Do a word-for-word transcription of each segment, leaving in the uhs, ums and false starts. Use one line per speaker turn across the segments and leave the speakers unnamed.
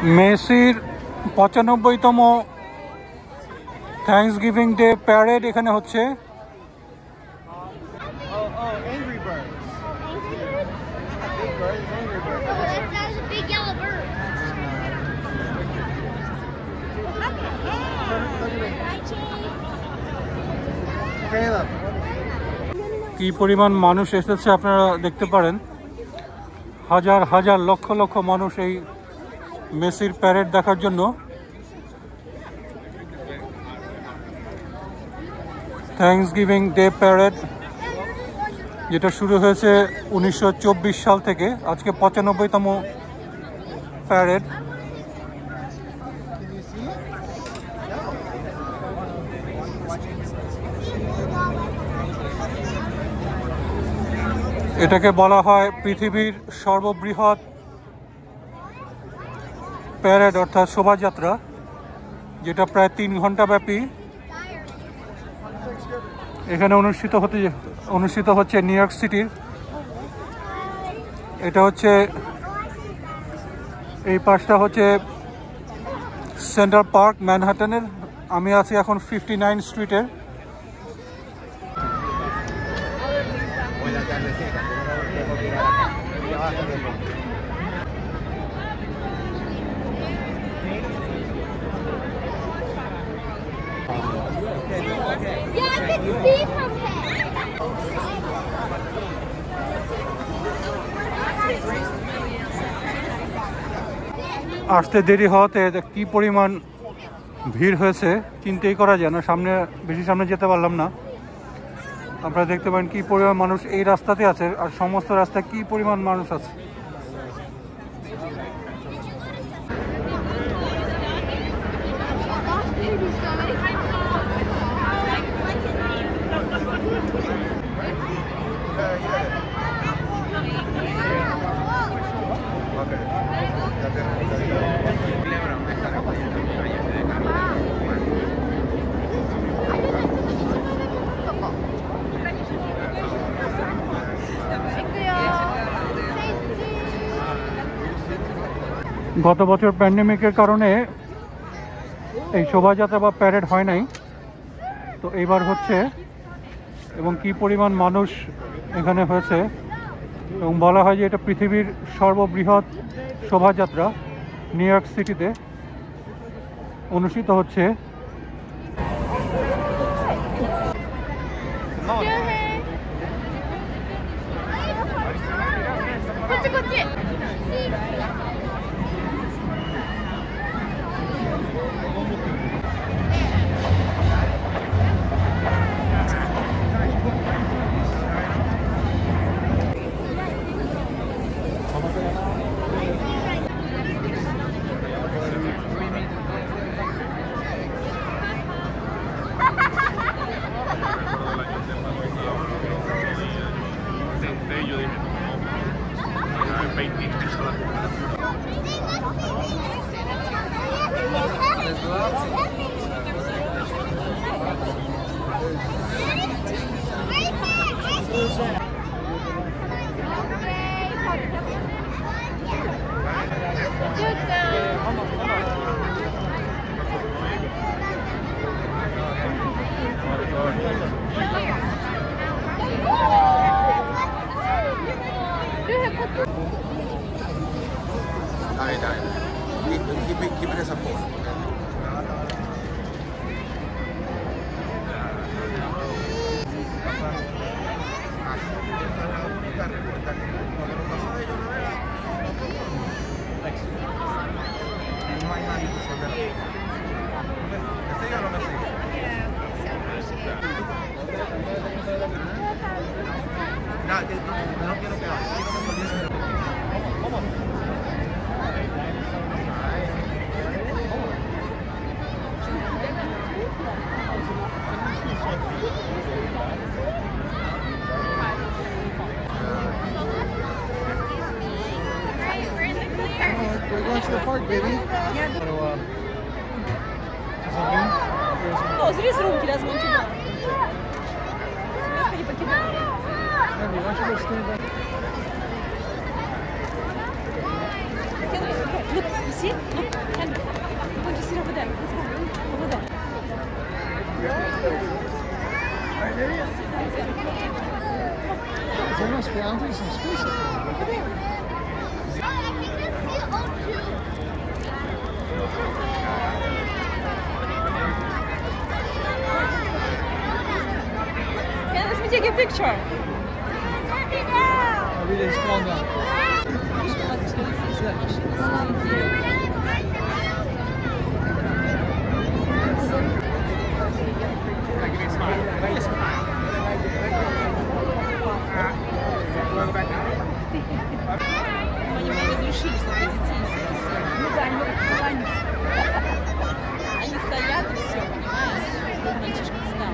মেসির পঁচানব্বইতম thanksgiving day parade এখানে হচ্ছে। কি পরিমাণ মানুষ এসেছে আপনারা দেখতে পারেন, হাজার হাজার লক্ষ লক্ষ মানুষ এই মেসির প্যারেড দেখার জন্য। থ্যাঙ্কস গিভিং ডে প্যারেড যেটা শুরু হয়েছে উনিশশো চব্বিশ সাল থেকে, আজকে পঁচানব্বইতম প্যারেড। এটাকে বলা হয় পৃথিবীর সর্ববৃহৎ প্যারেড অর্থাৎ শোভাযাত্রা, যেটা প্রায় তিন ঘন্টা ব্যাপী এখানে অনুষ্ঠিত হতে অনুষ্ঠিত হচ্ছে নিউ ইয়র্ক সিটির। এটা হচ্ছে এই পাশটা হচ্ছে সেন্ট্রাল পার্ক ম্যানহাটনের। আমি আছি এখন ফিফটি নাইন স্ট্রিটের। আসতে দেরি হওয়াতে কি পরিমাণ ভিড় হয়েছে চিন্তাই করা যায় না। সামনে বেশি সামনে যেতে পারলাম না। আপনারা দেখতে পারেন কি পরিমাণ মানুষ এই রাস্তাতে আছে, আর সমস্ত রাস্তায় কি পরিমাণ মানুষ আছে। গত বছর প্যান্ডেমিকের কারণে এই শোভাযাত্রা বা প্যারেড হয় নাই, তো এইবার হচ্ছে এবং কি পরিমাণ মানুষ এখানে হয়েছে। এবং বলা হয় যে এটা পৃথিবীর সর্ববৃহৎ শোভাযাত্রা নিউ ইয়র্ক সিটিতে অনুষ্ঠিত হচ্ছে। We're going to the park, baby.
О, зри руки размонтировал. Место не покидал.
Maybe I should have stayed back.
Look, you see? Look, and I'm going to sit over there. Let's go. Over there.
It's almost boundary some space up there.
Over there. Yeah, let me take a picture.
Everything's calm down.
Они меня разрешили, что позитивно. Ну да, они могут. Они стоят и все, понимаешь? Мальчишка встал.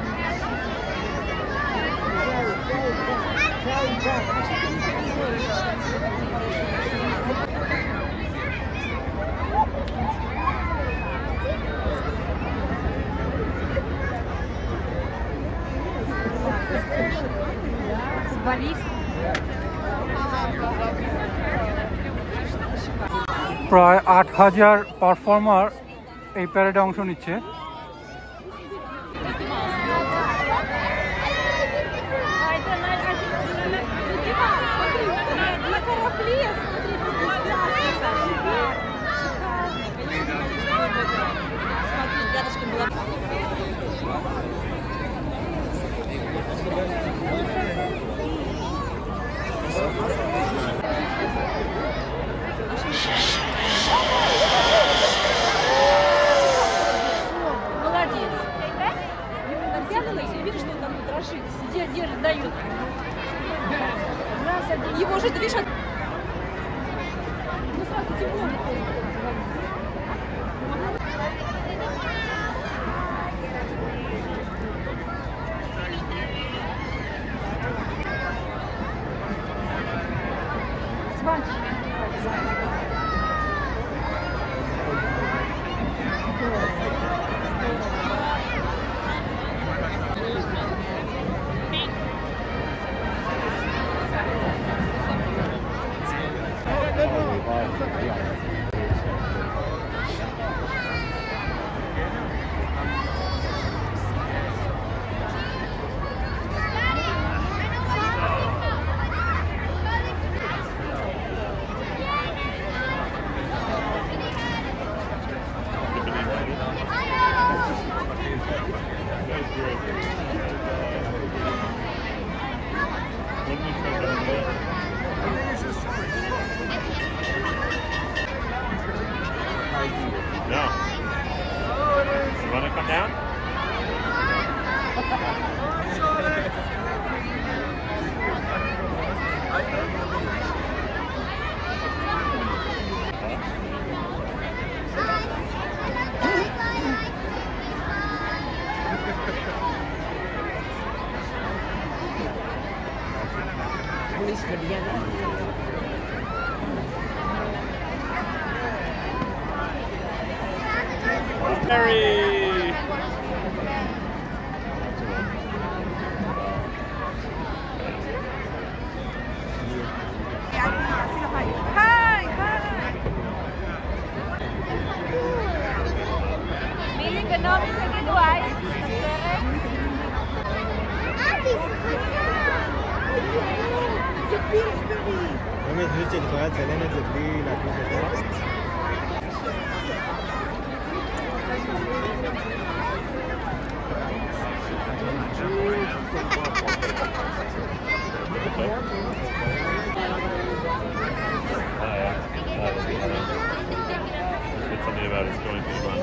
Болит.
প্রায় আট হাজার performer এই প্যারেডে অংশ নিচ্ছে।
Молодец. Видишь, что он там дрожит, сидит, держит, дает. Его же, ты видишь, ну сразу тепло.
No. You want to come down? Mary!
Hi, hi. Mili genommen sa ginuay.
Mami, Richard, kaya Selena jadi lagi saja.
It's something about it's going to run.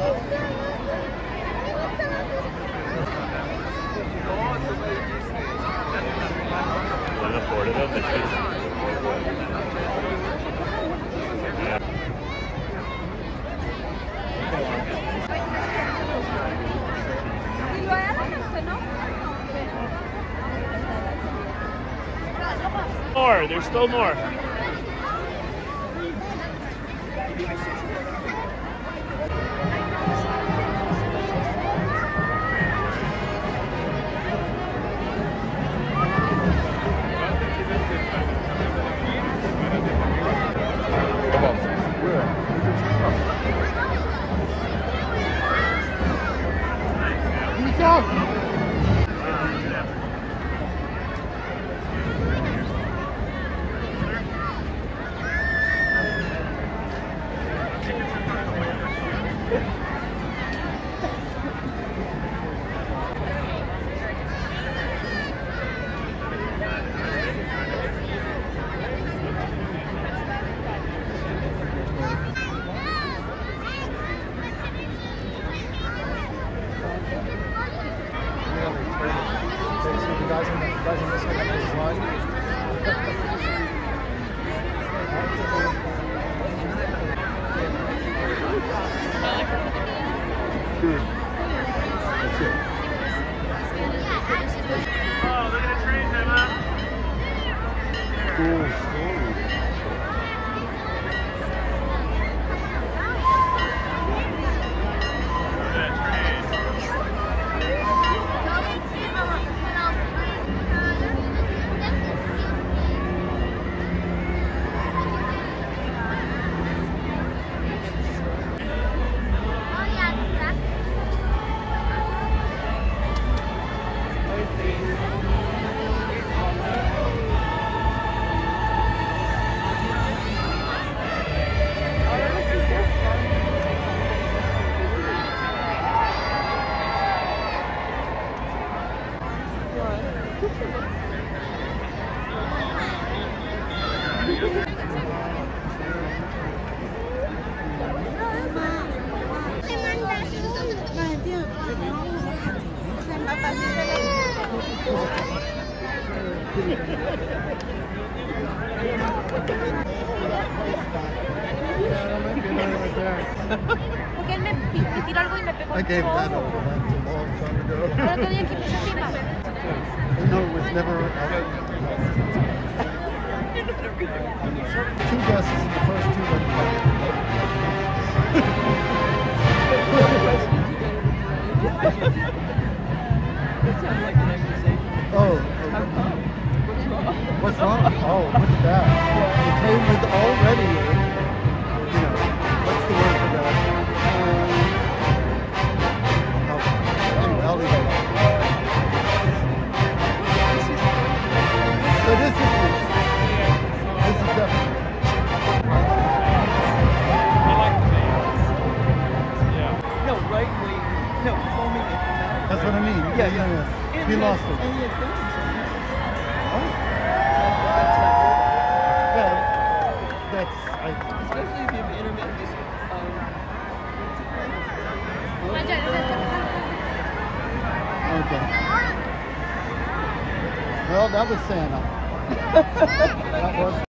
Can afford it, I think. More, there's still more.
Come on. Guys in the guys in this one, nice slide. Good. That's it.
Oh, look at the train, Emma.
Cool story.
Porque él me, me tiró algo y me pegó
I
el
gave that
ojo.
over. That's a long time ago.
Ahora tenía que irse encima.
No, it was never. Two guesses, and the first two went Oh, okay. What's wrong? Oh, look at that. It came with already, you know, what's the word for that? Um, anyway, I'll leave it alone. So this is, this is definitely.
No, right wing. No, foaming at the mouth.
That's what I mean.
Yeah,
yeah.
yeah.
yeah. He lost it.
And he had feelings on that.
Oh.
That's not
Well, that's, I,
good. Especially if you have intermittent dis- um,
okay. Well, that was Santa. That was